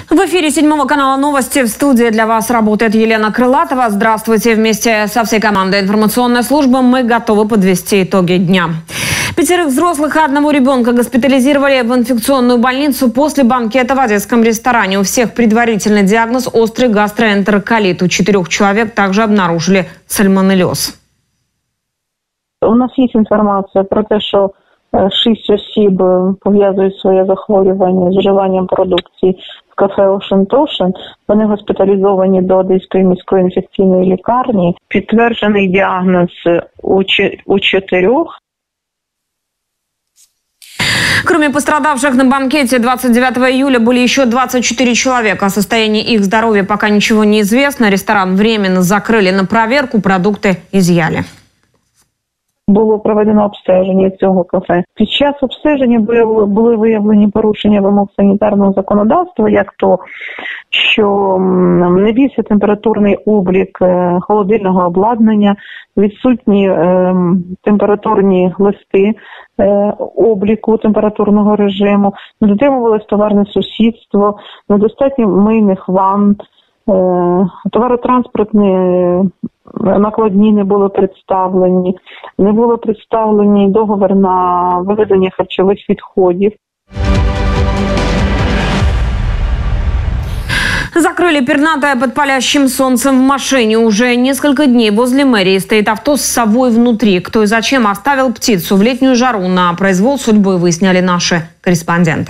В эфире 7 канала новости. В студии для вас работает Елена Крылатова. Здравствуйте. Вместе со всей командой информационной службы мы готовы подвести итоги дня. 5 взрослых и 1 ребенка госпитализировали в инфекционную больницу после банкета в одесском ресторане. У всех предварительный диагноз – острый гастроэнтероколит. У 4 человек также обнаружили сальмонеллез. У нас є інформація про те, що 6 осіб пов'язують своє захворювання з вживанням продукції в кафе Ocean Toshin. Вони госпіталізовані до Одеської міської інфекційної лікарні. Підтверджений діагноз у 4. Кроме пострадавших на банкете 29 июля были еще 24 человека. О состоянии их здоровья пока ничего не известно. Ресторан временно закрыли на проверку, продукты изъяли. Було проведено обстеження цього кафе. Під час обстеження були виявлені порушення вимог санітарного законодавства, як то, що не вівся температурний облік холодильного обладнання, відсутні температурні листи обліку температурного режиму, не дотримувалось товарне сусідство, недостатньо мийних ванн, товаротранспортні накладні не були представлені, не було представлені договір на вивезення харчових відходів. Закрыли пернатое под палящим солнцем в машине. Уже несколько дней возле мэрии стоит авто с совой внутри. Кто и зачем оставил птицу в летнюю жару на произвол судьбы, выясняли наши корреспонденты.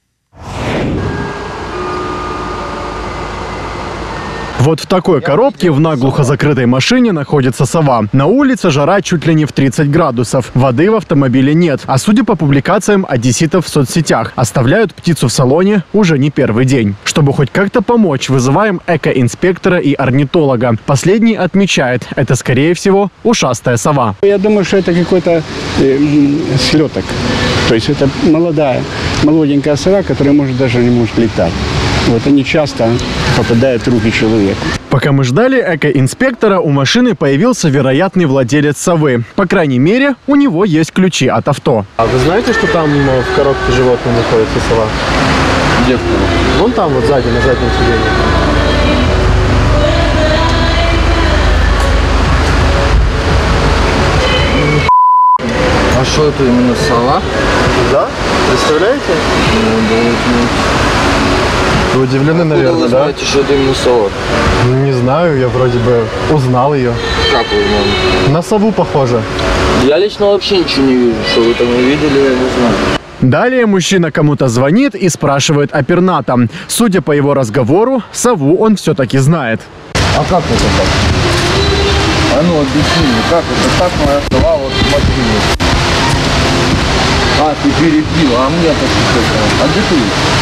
Вот в такой коробке в наглухо закрытой машине находится сова. На улице жара чуть ли не в 30 градусов. Воды в автомобиле нет. А судя по публикациям одесситов в соцсетях, оставляют птицу в салоне уже не первый день. Чтобы хоть как-то помочь, вызываем экоинспектора и орнитолога. Последний отмечает, это скорее всего ушастая сова. Я думаю, что это какой-то слеток. То есть это молоденькая сова, которая даже не может летать. Вот они часто попадают в руки человека. Пока мы ждали экоинспектора, у машины появился вероятный владелец совы. По крайней мере, у него есть ключи от авто. А вы знаете, что там в коробке животных находится сова? Где в коробке? Вон там, вот сзади, на заднем сиденье. А что это именно сова? Да? Представляете? Вы удивлены, наверное, вы да? знаете, что это именно сова? Ну, не знаю, я вроде бы узнал ее. Как вы узнали? На сову похоже. Я лично вообще ничего не вижу. Что вы там увидели, я не знаю. Далее мужчина кому-то звонит и спрашивает о пернатом. Судя по его разговору, сову он все-таки знает. А как это так? А ну объясни мне, как это так моя сова вот в машине? А, ты перебил, а мне-то что-то. А где ты?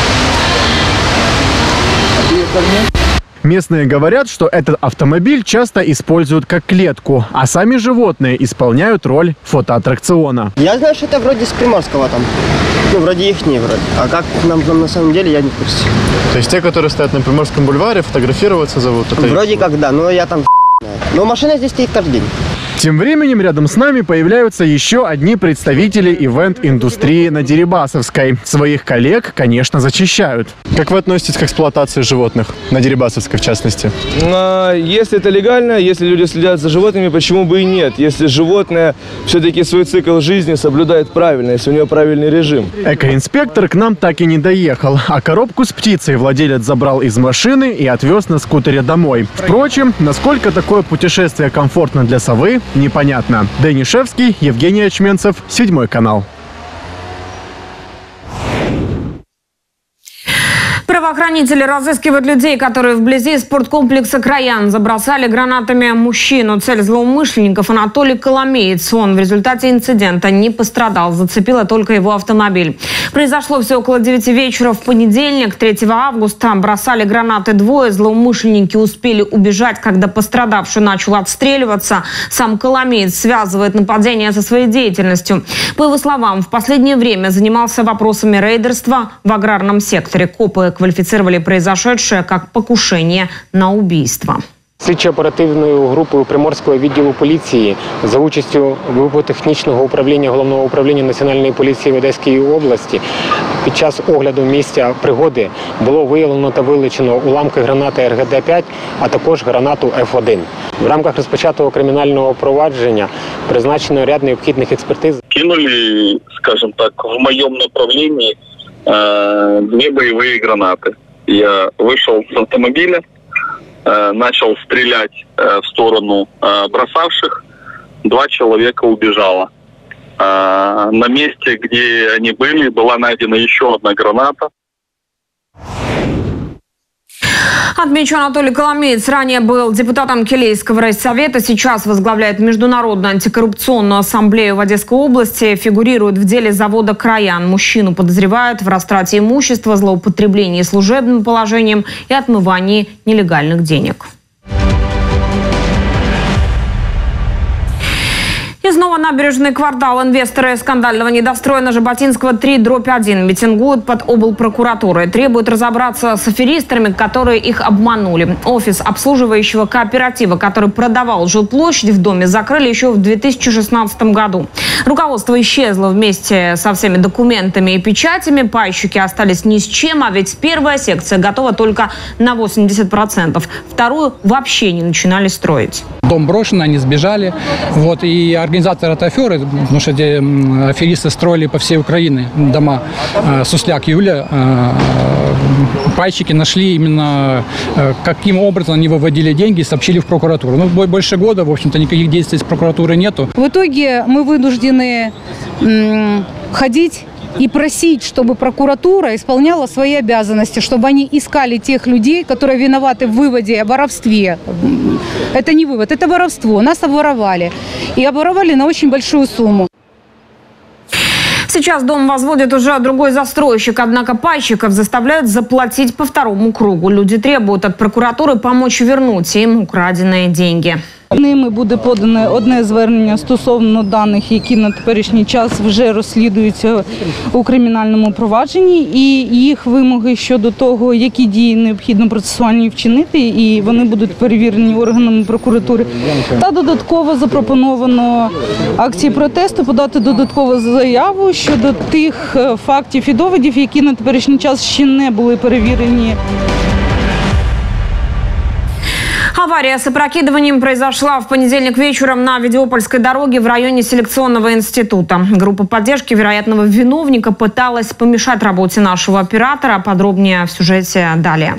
А ты это мне? Местные говорят, что этот автомобиль часто используют как клетку, а сами животные исполняют роль фотоаттракциона. Я знаю, что это вроде с Приморского там. Ну, вроде их не вроде. А как нам на самом деле, я не в курсе. То есть те, которые стоят на Приморском бульваре, фотографироваться зовут? Это Вроде как да, но я там но машина здесь стоит каждый день. Тем временем рядом с нами появляются еще одни представители ивент-индустрии на Дерибасовской. Своих коллег, конечно, зачищают. Как вы относитесь к эксплуатации животных? На Дерибасовской, в частности. Если это легально, если люди следят за животными, почему бы и нет? Если животное все-таки свой цикл жизни соблюдает правильно, если у него правильный режим. Экоинспектор к нам так и не доехал, а коробку с птицей владелец забрал из машины и отвез на скутере домой. Впрочем, насколько такое путешествие комфортно для совы, непонятно. Данишевский, Евгений Очменцев, 7 канал. Правоохранители разыскивают людей, которые вблизи спорткомплекса «Краян» забросали гранатами мужчину. Цель злоумышленников – Анатолий Коломеец. Он в результате инцидента не пострадал. Зацепило только его автомобиль. Произошло все около 9 вечера в понедельник, 3 августа. Бросали гранаты двое. Злоумышленники успели убежать, когда пострадавший начал отстреливаться. Сам Коломеец связывает нападение со своей деятельностью. По его словам, в последнее время занимался вопросами рейдерства в аграрном секторе. Копы квалифицировали произошедшее как покушение на убийство. Слідчо-оперативною групою Приморського відділу поліції за участю вибухотехнічного управління Головного управління Національної поліції в Одеській області під час огляду місця пригоди було виявлено та вилучено уламки гранати РГД-5, а також гранату F1. В рамках розпочатого кримінального провадження призначено ряд необхідних експертиз. Кинули, скажем так, в моем направлении 2 боевые гранаты. Я вышел с автомобиля, начал стрелять в сторону бросавших. 2 человека убежало. На месте, где они были, была найдена еще 1 граната. Отмечу, Анатолий Коломеец ранее был депутатом Келейского райсовета, сейчас возглавляет Международную антикоррупционную ассамблею в Одесской области, фигурирует в деле завода «Краян». Мужчину подозревают в растрате имущества, злоупотреблении служебным положением и отмывании нелегальных денег. И снова набережный квартал. Инвесторы скандального недостроя на Жаботинского 3/1 митингуют под облпрокуратурой. Требуют разобраться с аферистами, которые их обманули. Офис обслуживающего кооператива, который продавал жилплощадь в доме, закрыли еще в 2016 году. Руководство исчезло вместе со всеми документами и печатями. Пайщики остались ни с чем, а ведь первая секция готова только на 80%. Вторую вообще не начинали строить. Дом брошен, они сбежали. И организатор этой аферы, потому что эти аферисты строили по всей Украине дома, Сусляк, Юля, пайщики нашли именно, каким образом они выводили деньги и сообщили в прокуратуру. Больше года, в общем-то, никаких действий с прокуратуры нету. В итоге мы вынуждены ходить и просить, чтобы прокуратура исполняла свои обязанности, чтобы они искали тех людей, которые виноваты в выводе, воровстве. Это не вывод, это воровство. Нас обворовали. И обворовали на очень большую сумму. Сейчас дом возводит уже другой застройщик, однако пайщиков заставляют заплатить по 2-му кругу. Люди требуют от прокуратуры помочь вернуть им украденные деньги. Ними буде подане одне звернення стосовно даних, які на теперішній час вже розслідуються у кримінальному провадженні, і їх вимоги щодо того, які дії необхідно процесуальні вчинити, і вони будуть перевірені органами прокуратури. Та додатково запропоновано акції протесту подати додаткову заяву щодо тих фактів і доводів, які на теперішній час ще не були перевірені. Авария с опрокидыванием произошла в понедельник вечером на Авдеопольской дороге в районе селекционного института. Группа поддержки вероятного виновника пыталась помешать работе нашего оператора. Подробнее в сюжете далее.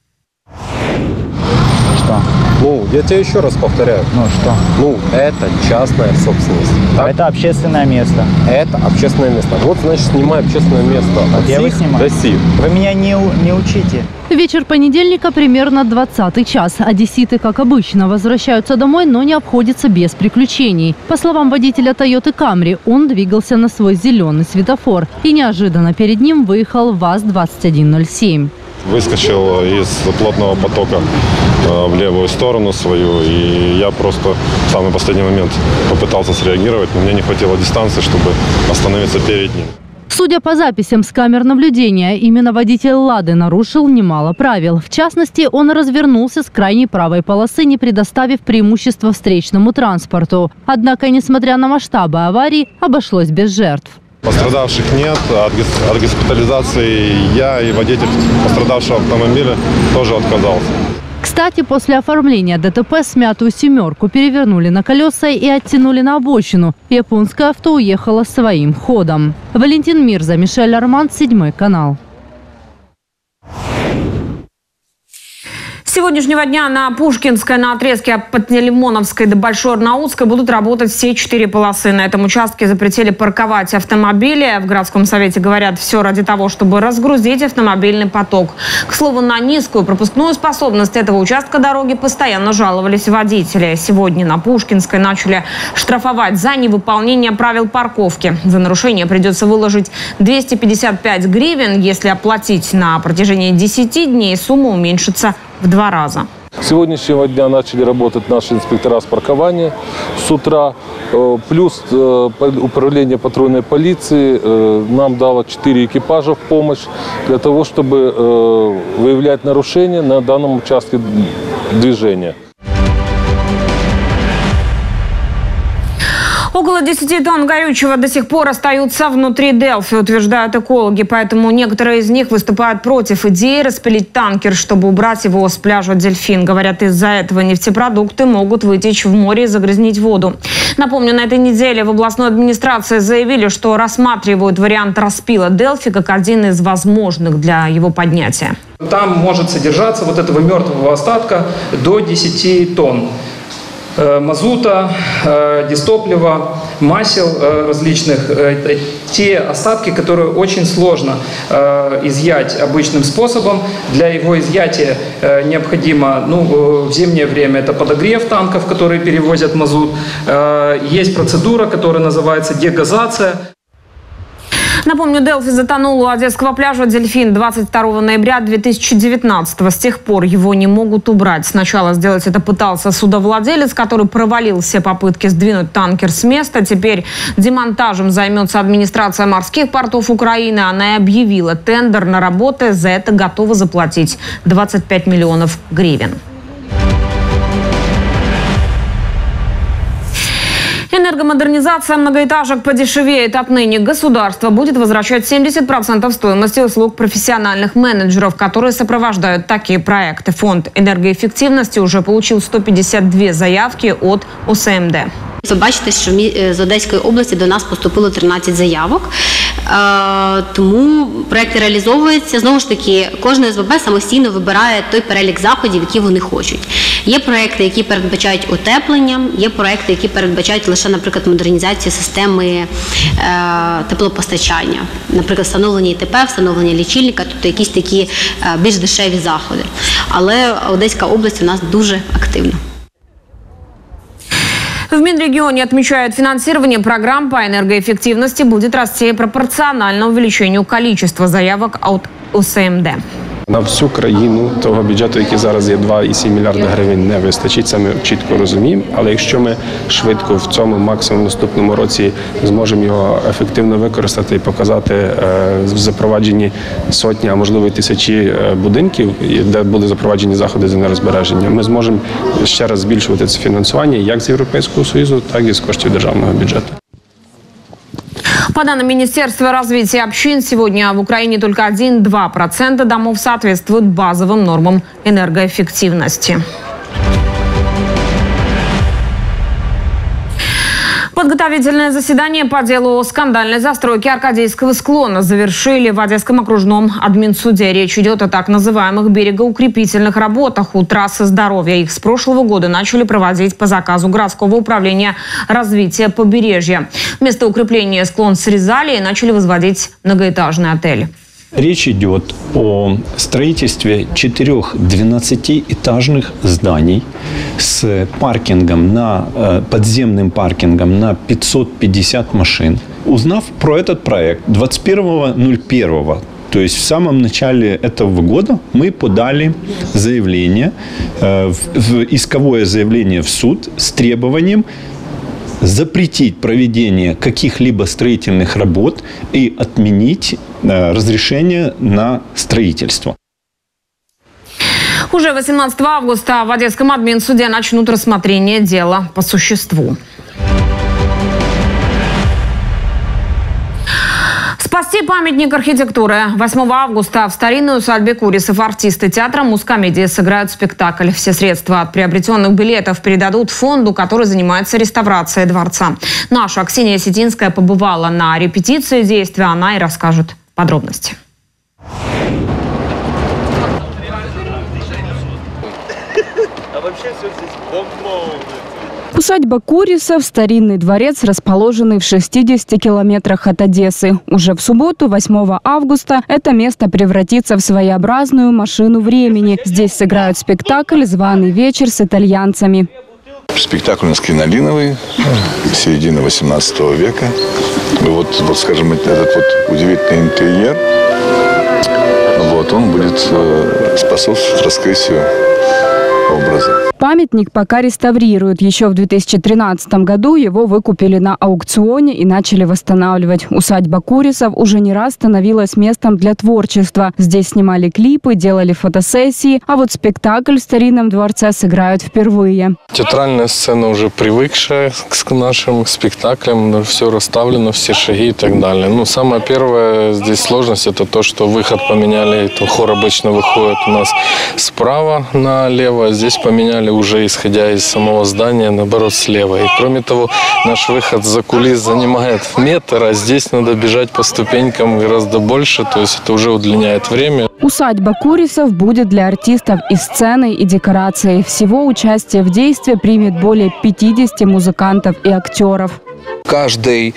Что? Я тебе еще раз повторяю. Что? Это частная собственность. Так? Это общественное место. Это общественное место. Вот, значит, снимай общественное место. Я его снимаю. Вы меня не учите. Вечер понедельника, примерно 20-й час. Одесситы, как обычно, возвращаются домой, но не обходится без приключений. По словам водителя Toyota Camry, он двигался на свой зеленый светофор. И неожиданно перед ним выехал ВАЗ-2107. Выскочил из плотного потока в левую сторону свою, и я просто в самый последний момент попытался среагировать, но мне не хватило дистанции, чтобы остановиться перед ним. Судя по записям с камер наблюдения, именно водитель «Лады» нарушил немало правил. В частности, он развернулся с крайней правой полосы, не предоставив преимущество встречному транспорту. Однако, несмотря на масштабы аварии, обошлось без жертв. Пострадавших нет. От госпитализации я и водитель пострадавшего автомобиля тоже отказался. Кстати, после оформления ДТП смятую «семерку» перевернули на колеса и оттянули на обочину. Японское авто уехало своим ходом. Валентин Мирза, Мишель Арман, 7 канал. С сегодняшнего дня на Пушкинской, на отрезке от Пантелеймоновской до Большой Арнаутской будут работать все 4 полосы. На этом участке запретили парковать автомобили. В городском совете говорят, все ради того, чтобы разгрузить автомобильный поток. К слову, на низкую пропускную способность этого участка дороги постоянно жаловались водители. Сегодня на Пушкинской начали штрафовать за невыполнение правил парковки. За нарушение придется выложить 255 гривен. Если оплатить на протяжении 10 дней, сумма уменьшится в 2 раза. С сегодняшнего дня начали работать наши инспектора с паркования с утра. Плюс управление патрульной полиции нам дало 4 экипажа в помощь для того, чтобы выявлять нарушения на данном участке движения. Около 10 тонн горючего до сих пор остаются внутри Делфи, утверждают экологи. Поэтому некоторые из них выступают против идеи распилить танкер, чтобы убрать его с пляжа Дельфин. Говорят, из-за этого нефтепродукты могут вытечь в море и загрязнить воду. Напомню, на этой неделе в областной администрации заявили, что рассматривают вариант распила Делфи как один из возможных для его поднятия. Там может содержаться вот этого мертвого остатка до 10 тонн. Мазута, дистоплива, масел различных, те остатки, которые очень сложно изъять обычным способом. Для его изъятия необходимо, в зимнее время это подогрев танков, которые перевозят мазут. Есть процедура, которая называется дегазация. Напомню, Делфи затонул у одесского пляжа «Дельфин» 22 ноября 2019 -го. С тех пор его не могут убрать. Сначала сделать это пытался судовладелец, который провалил все попытки сдвинуть танкер с места. Теперь демонтажем займется администрация морских портов Украины. Она и объявила тендер на работы. За это готова заплатить 25 миллионов гривен. Энергомодернизация многоэтажек подешевеет. Отныне государство будет возвращать 70% стоимости услуг профессиональных менеджеров, которые сопровождают такие проекты. Фонд энергоэффективности уже получил 152 заявки от ОСМД. Ви бачите, що з Одеської області до нас поступило 13 заявок, тому проєкти реалізовуються. Знову ж таки, кожне ОСББ самостійно вибирає той перелік заходів, які вони хочуть. Є проєкти, які передбачають утеплення, є проєкти, які передбачають лише, наприклад, модернізацію системи теплопостачання. Наприклад, встановлення ІТП, встановлення лічильника, тобто якісь такі більш дешеві заходи. Але Одеська область у нас дуже активна. В Минрегионе отмечают, финансирование программ по энергоэффективности будет расти пропорционально увеличению количества заявок от ОСМД. На всю країну того бюджету, який зараз є 2,7 мільярда гривень, не вистачить, це ми чітко розуміємо. Але якщо ми швидко в цьому, максимум наступному році, зможемо його ефективно використати і показати в запровадженні сотні, а можливо і тисячі будинків, де були запроваджені заходи з енергозбереження, ми зможемо ще раз збільшувати це фінансування як з Європейського Союзу, так і з коштів державного бюджету. По данным Министерства развития общин, сегодня в Украине только 1–2% домов соответствуют базовым нормам энергоэффективности. Подготовительное заседание по делу о скандальной застройке Аркадийского склона завершили в Одесском окружном админсуде. Речь идет о так называемых берегоукрепительных работах у трассы здоровья. Их с прошлого года начали проводить по заказу городского управления развития побережья. Вместо укрепления склон срезали и начали возводить многоэтажный отель. Речь идет о строительстве 4 12-этажных зданий с паркингом, подземным паркингом на 550 машин. Узнав про этот проект 21.01, то есть в самом начале этого года, мы подали заявление, исковое заявление в суд с требованием запретить проведение каких-либо строительных работ и отменить разрешение на строительство. Уже 18 августа в Одесском админсуде начнут рассмотрение дела по существу. Спасти памятник архитектуры. 8 августа в старинной усадьбе Курисов артисты театра «Мускомедия» сыграют спектакль. Все средства от приобретенных билетов передадут фонду, который занимается реставрацией дворца. Наша Ксения Сетинская побывала на репетиции действия. Она и расскажет подробности. А вообще все здесь бомбово. Усадьба Курисов – старинный дворец, расположенный в 60 километрах от Одессы. Уже в субботу, 8 августа, это место превратится в своеобразную машину времени. Здесь сыграют спектакль «Званый вечер с итальянцами». Спектакль у нас кринолиновый, середины 18 века. Вот, скажем, этот вот удивительный интерьер, он будет способствовать раскрытию образа. Памятник пока реставрируют. Еще в 2013 году его выкупили на аукционе и начали восстанавливать. Усадьба Курисов уже не раз становилась местом для творчества. Здесь снимали клипы, делали фотосессии, а вот спектакль в старинном дворце сыграют впервые. Театральная сцена уже привыкшая к нашим спектаклям, все расставлено, все шаги и так далее. Ну, самое первое здесь сложность — это то, что выход поменяли. Хор обычно выходит у нас справа налево, а здесь поменяли уже исходя из самого здания, наоборот, слева. И кроме того, наш выход за кулис занимает метр, а здесь надо бежать по ступенькам гораздо больше, то есть это уже удлиняет время. Усадьба Курисов будет для артистов и сценой, и декорацией. Всего участие в действии примет более 50 музыкантов и актеров. Каждый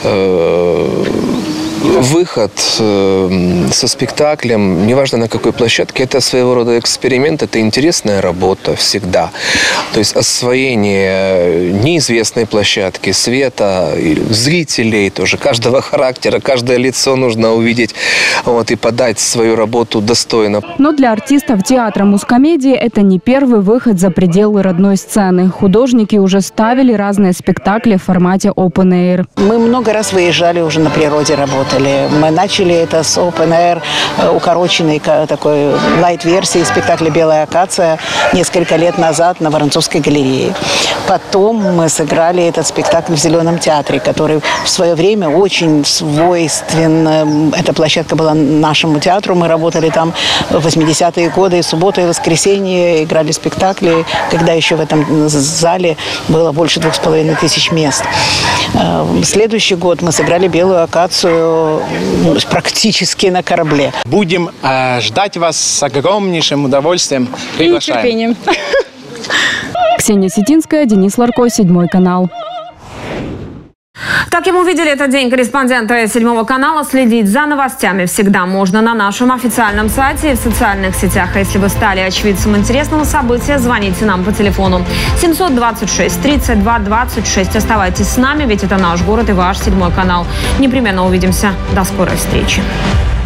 выход со спектаклем, неважно на какой площадке, это своего рода эксперимент, это интересная работа всегда. То есть освоение неизвестной площадки, света, зрителей тоже, каждого характера, каждое лицо нужно увидеть и подать свою работу достойно. Но для артистов театра мускомедии это не первый выход за пределы родной сцены. Художники уже ставили разные спектакли в формате open air. Мы много раз выезжали уже на природе работать. Мы начали это с Open Air, укороченной такой лайт-версии спектакля «Белая акация» несколько лет назад на Воронцовской галерее. Потом мы сыграли этот спектакль в Зеленом театре, который в свое время очень свойствен. Эта площадка была нашему театру. Мы работали там в 80-е годы. И субботу и воскресенье играли спектакли, когда еще в этом зале было больше 2500 мест. Следующий год мы сыграли «Белую акацию» практически на корабле. Будем ждать вас с огромнейшим удовольствием. Приглашаем. И нетерпением. Ксения Сетинская, Денис Ларко, 7 канал. Таким увидели этот день корреспонденты 7 канала. Следить за новостями всегда можно на нашем официальном сайте и в социальных сетях. А если вы стали очевидцем интересного события, звоните нам по телефону 726 32 26. Оставайтесь с нами, ведь это наш город и ваш 7 канал. Непременно увидимся. До скорой встречи.